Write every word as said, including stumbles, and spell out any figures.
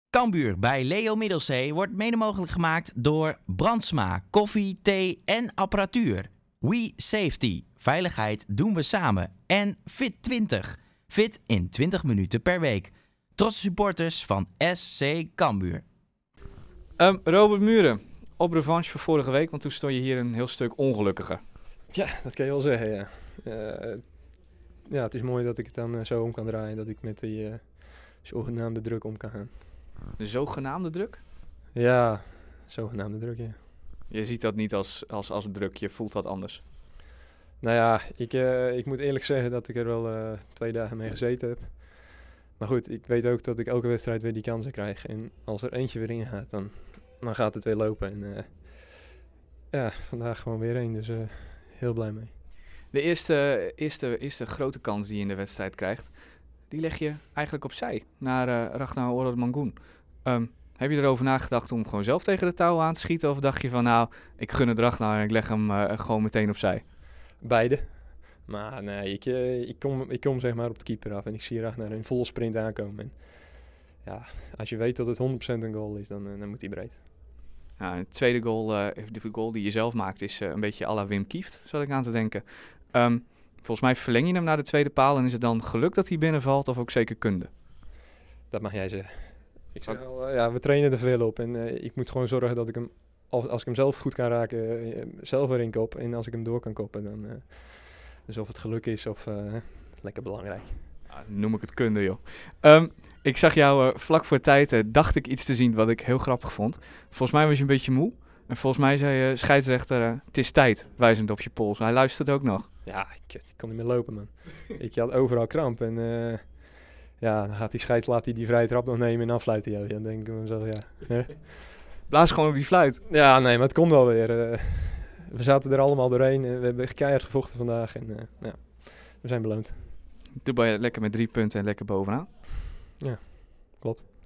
Cambuur bij Leo Middelzee wordt mede mogelijk gemaakt door Brandsma, koffie, thee en apparatuur. We Safety, veiligheid doen we samen. En Fit twintig, fit in twintig minuten per week. Trotse supporters van S C Cambuur. Um, Robert Muren, op revanche voor vorige week, want toen stond je hier een heel stuk ongelukkiger. Ja, dat kan je wel zeggen, ja. Uh, ja, het is mooi dat ik het dan uh, zo om kan draaien, dat ik met die uh, zogenaamde druk om kan gaan. De zogenaamde druk? Ja, zogenaamde druk, ja. Je ziet dat niet als, als, als druk, je voelt dat anders. Nou ja, ik, uh, ik moet eerlijk zeggen dat ik er wel uh, twee dagen mee gezeten heb. Maar goed, ik weet ook dat ik elke wedstrijd weer die kansen krijg. En als er eentje weer in gaat, dan, dan gaat het weer lopen. En uh, ja, vandaag gewoon weer één, dus uh, heel blij mee. De eerste, eerste, eerste grote kans die je in de wedstrijd krijgt, die leg je eigenlijk opzij naar uh, Ragnar Orad-Mangoen. Um, heb je erover nagedacht om gewoon zelf tegen de touw aan te schieten? Of dacht je van nou, ik gun het Ragnar en ik leg hem uh, gewoon meteen opzij? Beide. Maar nee, ik, uh, ik, kom, ik kom zeg maar op de keeper af en ik zie Ragnar in volle sprint aankomen. En ja, als je weet dat het honderd procent een goal is, dan, uh, dan moet hij breed. Nou, de tweede goal, uh, de goal die je zelf maakt is uh, een beetje à la Wim Kieft, zat ik aan te denken. Um, volgens mij verleng je hem naar de tweede paal en is het dan geluk dat hij binnenvalt of ook zeker kunde? Dat mag jij zeggen. Ik zeg al, uh, ja, we trainen er veel op en uh, ik moet gewoon zorgen dat ik hem, als, als ik hem zelf goed kan raken, uh, zelf erin kop. En als ik hem door kan koppen, dan, uh, dus of het geluk is of uh, lekker belangrijk. Nou, noem ik het kunde, joh. Um, ik zag jou uh, vlak voor tijd, uh, dacht ik iets te zien wat ik heel grappig vond. Volgens mij was je een beetje moe. En volgens mij zei je, uh, scheidsrechter, uh, het is tijd, wijzend op je pols. Hij luisterde ook nog. Ja, ik, ik kon niet meer lopen, man. Ik had overal kramp en uh, ja, dan gaat die scheids, laat hij die vrije trap nog nemen en afsluiten. Ja, dan denk ik mezelf, ja. Blaas gewoon op die fluit. Ja, nee, maar het komt wel weer. Uh, we zaten er allemaal doorheen. Uh, we hebben keihard gevochten vandaag en uh, ja, we zijn beloond. Doe je lekker met drie punten en lekker bovenaan. Ja, klopt.